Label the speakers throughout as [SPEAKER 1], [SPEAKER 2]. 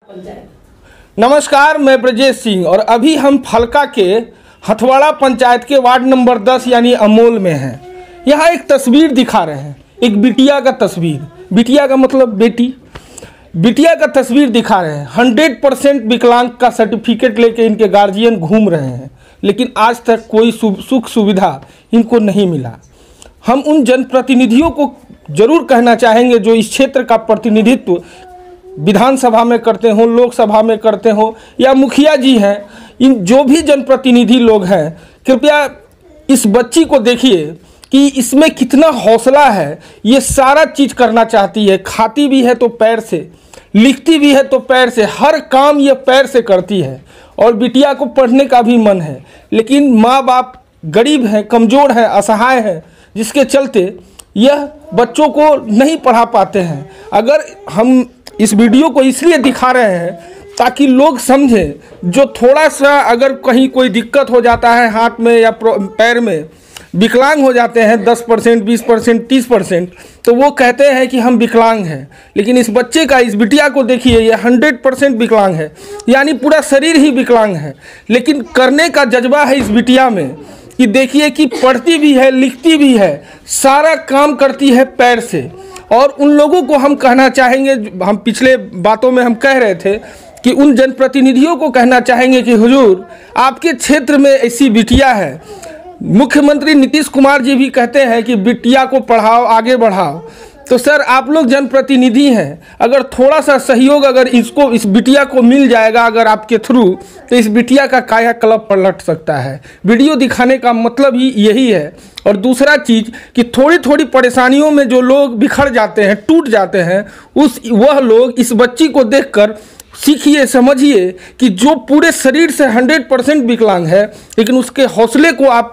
[SPEAKER 1] नमस्कार, मैं ब्रजेश सिंह और अभी हम फलका के हथवाड़ा पंचायत के वार्ड नंबर 10 यानी अमोल में हैं। यहाँ एक तस्वीर दिखा रहे हैं, एक बिटिया का तस्वीर। बिटिया का मतलब बेटी। बिटिया का तस्वीर दिखा रहे हैं। 100% विकलांग का सर्टिफिकेट लेके इनके गार्जियन घूम रहे हैं, लेकिन आज तक कोई सुख सुविधा इनको नहीं मिला। हम उन जनप्रतिनिधियों को जरूर कहना चाहेंगे जो इस क्षेत्र का प्रतिनिधित्व विधानसभा में करते हो, लोकसभा में करते हो, या मुखिया जी हैं, इन जो भी जनप्रतिनिधि लोग हैं, कृपया इस बच्ची को देखिए कि इसमें कितना हौसला है। ये सारा चीज़ करना चाहती है, खाती भी है तो पैर से, लिखती भी है तो पैर से, हर काम ये पैर से करती है। और बिटिया को पढ़ने का भी मन है, लेकिन माँ बाप गरीब हैं, कमज़ोर हैं, असहाय हैं, जिसके चलते यह बच्चों को नहीं पढ़ा पाते हैं। अगर हम इस वीडियो को इसलिए दिखा रहे हैं ताकि लोग समझें, जो थोड़ा सा अगर कहीं कोई दिक्कत हो जाता है हाथ में या पैर में, विकलांग हो जाते हैं 10%, 20%, 30%, तो वो कहते हैं कि हम विकलांग हैं। लेकिन इस बच्चे का, इस बिटिया को देखिए, ये 100% विकलांग है, यानी पूरा शरीर ही विकलांग है। लेकिन करने का जज्बा है इस बिटिया में कि देखिए कि पढ़ती भी है, लिखती भी है, सारा काम करती है पैर से। और उन लोगों को हम कहना चाहेंगे, हम पिछले बातों में हम कह रहे थे कि उन जनप्रतिनिधियों को कहना चाहेंगे कि हुजूर, आपके क्षेत्र में ऐसी बिटिया है। मुख्यमंत्री नीतीश कुमार जी भी कहते हैं कि बिटिया को पढ़ाओ, आगे बढ़ाओ। तो सर, आप लोग जनप्रतिनिधि हैं, अगर थोड़ा सा सहयोग अगर इस बिटिया को मिल जाएगा अगर आपके थ्रू, तो इस बिटिया का कायाकल्प पलट सकता है। वीडियो दिखाने का मतलब ही यही है। और दूसरा चीज़ कि थोड़ी थोड़ी परेशानियों में जो लोग बिखर जाते हैं, टूट जाते हैं, वह लोग इस बच्ची को देखकर सीखिए, समझिए कि जो पूरे शरीर से 100% विकलांग है, लेकिन उसके हौसले को आप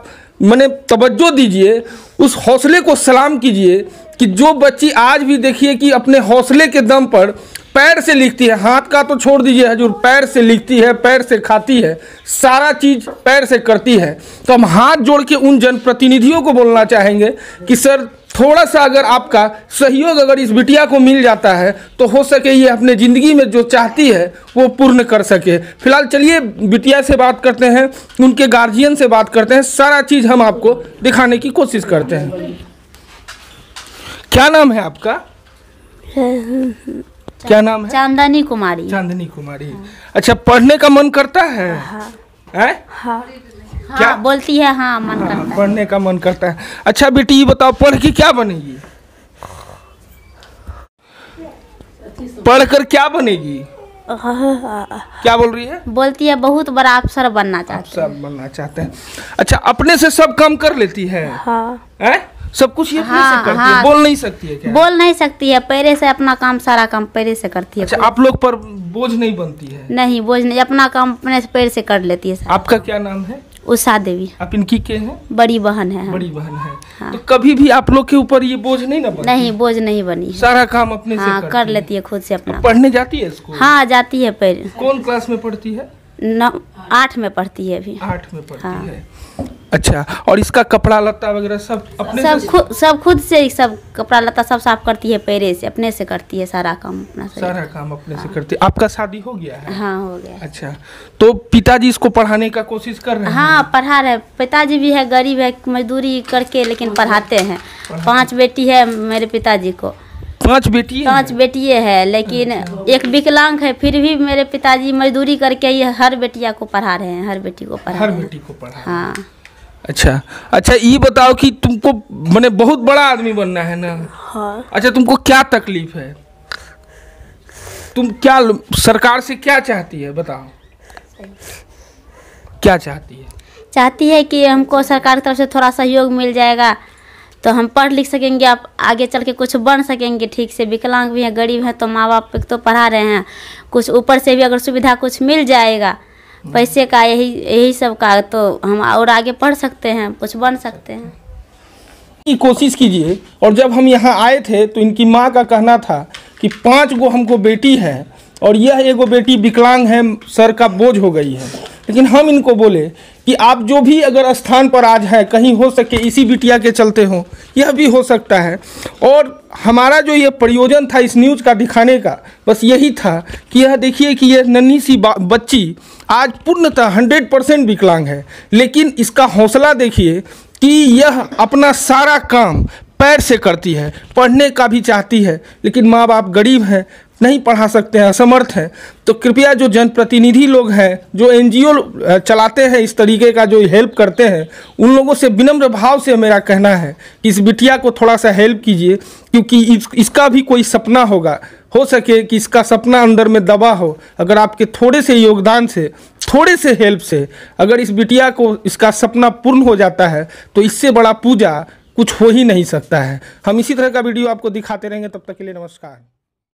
[SPEAKER 1] तवज्जो दीजिए, उस हौसले को सलाम कीजिए कि जो बच्ची आज भी देखिए कि अपने हौसले के दम पर पैर से लिखती है। हाथ का तो छोड़ दीजिए हजूर, पैर से लिखती है, पैर से खाती है, सारा चीज़ पैर से करती है। तो हम हाथ जोड़ के उन जनप्रतिनिधियों को बोलना चाहेंगे कि सर, थोड़ा सा अगर आपका सहयोग अगर इस बिटिया को मिल जाता है तो हो सके ये अपने ज़िंदगी में जो चाहती है वो पूर्ण कर सके। फिलहाल चलिए बिटिया से बात करते हैं, उनके गार्जियन से बात करते हैं, सारा चीज़ हम आपको दिखाने की कोशिश करते हैं। क्या नाम है आपका? क्या नाम है?
[SPEAKER 2] चांदनी कुमारी।
[SPEAKER 1] चांदनी कुमारी। अच्छा, पढ़ने का मन करता है?
[SPEAKER 2] हाँ।
[SPEAKER 1] है?
[SPEAKER 2] हाँ।
[SPEAKER 1] क्या
[SPEAKER 2] बोलती है? हाँ, मन करता है।
[SPEAKER 1] पढ़ने का मन करता है। अच्छा बेटी, ये बताओ, पढ़ के क्या बनेगी? पढ़कर क्या बनेगी? क्या बोल रही है?
[SPEAKER 2] बोलती है बहुत बड़ा अफसर बनना चाहती है।
[SPEAKER 1] अफसर बनना चाहते हैं। अच्छा, अपने से सब काम कर लेती है?
[SPEAKER 2] हाँ।
[SPEAKER 1] है? सब कुछ ये अपने से करती है? बोल नहीं सकती है क्या?
[SPEAKER 2] बोल नहीं सकती है, पैरे से अपना काम, सारा काम पैरे से करती है।
[SPEAKER 1] अच्छा, आप लोग पर बोझ नहीं बनती है?
[SPEAKER 2] नहीं, बोझ नहीं, अपना काम अपने पैर से कर लेती है।
[SPEAKER 1] आपका क्या नाम है?
[SPEAKER 2] उषा देवी।
[SPEAKER 1] आप इनकी के हैं?
[SPEAKER 2] बड़ी बहन है।
[SPEAKER 1] बड़ी बहन है।
[SPEAKER 2] हाँ।
[SPEAKER 1] तो कभी भी आप लोग के ऊपर ये बोझ नहीं ना बनी?
[SPEAKER 2] नहीं, बोझ नहीं बनी।
[SPEAKER 1] सारा काम अपने से
[SPEAKER 2] कर लेती है खुद से अपना।
[SPEAKER 1] पढ़ने जाती है स्कूल?
[SPEAKER 2] हाँ, जाती है। पैर
[SPEAKER 1] कौन क्लास में पढ़ती है?
[SPEAKER 2] 8 में पढ़ती है अभी।
[SPEAKER 1] 8 में पढ़ती
[SPEAKER 2] हाँ।
[SPEAKER 1] है। अच्छा, और इसका कपड़ा लत्ता वगैरह सब अपने
[SPEAKER 2] सब खुद से, सब कपड़ा लत्ता सब साफ करती है, पैरे से अपने से करती है, सारा काम अपना से।
[SPEAKER 1] सारा काम अपने से करती है। आपका शादी हो गया है?
[SPEAKER 2] हाँ, हो गया।
[SPEAKER 1] अच्छा, तो पिताजी इसको पढ़ाने का कोशिश कर रहे हैं?
[SPEAKER 2] हाँ, पढ़ा रहे। पिताजी भी है, गरीब है, मजदूरी करके लेकिन पढ़ाते हैं। 5 बेटी है मेरे पिताजी को।
[SPEAKER 1] 5 बेटी?
[SPEAKER 2] 5 बेटियाँ है, लेकिन एक विकलांग है, फिर भी मेरे पिताजी मजदूरी करके ये हर बेटिया को पढ़ा रहे हैं, हर बेटी को पढ़ा।
[SPEAKER 1] हर बेटी को पढ़ा।
[SPEAKER 2] हाँ।
[SPEAKER 1] अच्छा, ये बताओ कि तुमको बहुत बड़ा आदमी बनना है ना?
[SPEAKER 2] हाँ।
[SPEAKER 1] अच्छा, तुमको क्या तकलीफ है? तुम क्या सरकार से क्या चाहती है, बताओ? क्या चाहती है?
[SPEAKER 2] चाहती है कि हमको सरकार की तरफ से थोड़ा सहयोग मिल जाएगा तो हम पढ़ लिख सकेंगे, आप आगे चल के कुछ बन सकेंगे ठीक से। विकलांग भी हैं, गरीब हैं, तो माँ बाप तो पढ़ा रहे हैं, कुछ ऊपर से भी अगर सुविधा कुछ मिल जाएगा पैसे का, यही सब का, तो हम और आगे पढ़ सकते हैं, कुछ बन सकते हैं।
[SPEAKER 1] की कोशिश कीजिए। और जब हम यहाँ आए थे तो इनकी माँ का कहना था कि 5 गो हमको बेटी है और यह एगो बेटी विकलांग है, सर का बोझ हो गई है। लेकिन हम इनको बोले कि आप जो भी अगर स्थान पर आज हैं, कहीं हो सके इसी बिटिया के चलते हो, यह भी हो सकता है। और हमारा जो ये प्रयोजन था इस न्यूज़ का दिखाने का, बस यही था कि यह देखिए कि यह नन्ही सी बच्ची आज पूर्णतः 100% विकलांग है, लेकिन इसका हौसला देखिए कि यह अपना सारा काम पैर से करती है, पढ़ने का भी चाहती है, लेकिन माँ बाप गरीब हैं, नहीं पढ़ा सकते हैं, असमर्थ हैं। तो कृपया जो जनप्रतिनिधि लोग हैं, जो NGO चलाते हैं, इस तरीके का जो हेल्प करते हैं, उन लोगों से विनम्र भाव से मेरा कहना है कि इस बिटिया को थोड़ा सा हेल्प कीजिए, क्योंकि इसका भी कोई सपना होगा, हो सके कि इसका सपना अंदर में दबा हो। अगर आपके थोड़े से योगदान से, थोड़े से हेल्प से अगर इस बिटिया को इसका सपना पूर्ण हो जाता है, तो इससे बड़ा पूजा कुछ हो ही नहीं सकता है। हम इसी तरह का वीडियो आपको दिखाते रहेंगे। तब तक के लिए नमस्कार।